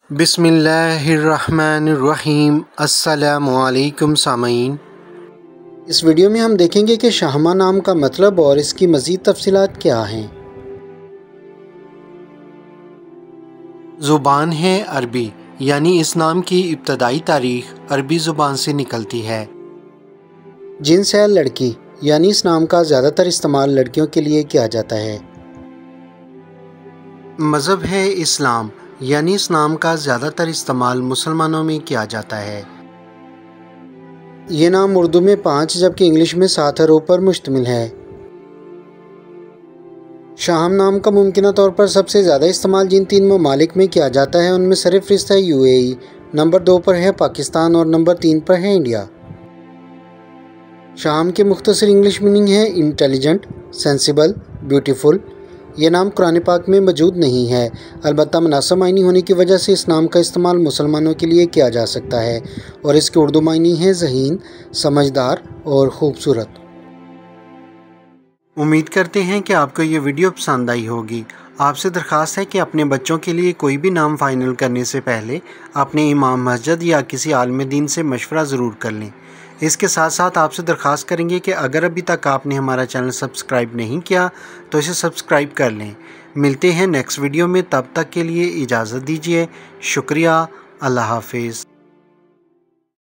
बिस्मिल्लाहिर्रहमानिर्रहीम। अस्सलामु अलैकुम सामईन। इस वीडियो में हम देखेंगे कि शाहमा नाम का मतलब और इसकी मज़ीद तफसीलात क्या हैं। ज़ुबान है अरबी, यानी इस नाम की इब्तदाई तारीख़ अरबी ज़ुबान से निकलती है। जिन्स है लड़की, यानी इस नाम का ज़्यादातर इस्तेमाल लड़कियों के लिए किया जाता है। मज़हब है इस्लाम, यानी इस नाम का ज़्यादातर इस्तेमाल मुसलमानों में किया जाता है। ये नाम उर्दू में 5 जबकि इंग्लिश में 7 हरूफ पर मुश्तमिल है। शाहम नाम का मुमकिना तौर पर सबसे ज़्यादा इस्तेमाल जिन 3 ममालिक में किया जाता है उनमें सरफ़हरिस्त है UAE, नंबर 2 पर है पाकिस्तान और नंबर 3 पर है इंडिया। शाहम के मुख्तसर इंग्लिश मीनिंग है इंटेलिजेंट, सेंसिबल, ब्यूटीफुल। ये नाम कुरान पाक में मौजूद नहीं है, अलबत्ता मुनासिब मायनी होने की वजह से इस नाम का इस्तेमाल मुसलमानों के लिए किया जा सकता है और इसके उर्दू मायनी है ज़हीन, समझदार और ख़ूबसूरत। उम्मीद करते हैं कि आपको ये वीडियो पसंद आई होगी। आपसे दरख्वास्त है कि अपने बच्चों के लिए कोई भी नाम फ़ाइनल करने से पहले अपने इमाम मस्जिद या किसी आलिम दीन से मशवरा ज़रूर कर लें। इसके साथ साथ आपसे दरख्वास्त करेंगे कि अगर अभी तक आपने हमारा चैनल सब्सक्राइब नहीं किया तो इसे सब्सक्राइब कर लें। मिलते हैं नेक्स्ट वीडियो में, तब तक के लिए इजाज़त दीजिए। शुक्रिया। अल्लाह हाफिज़।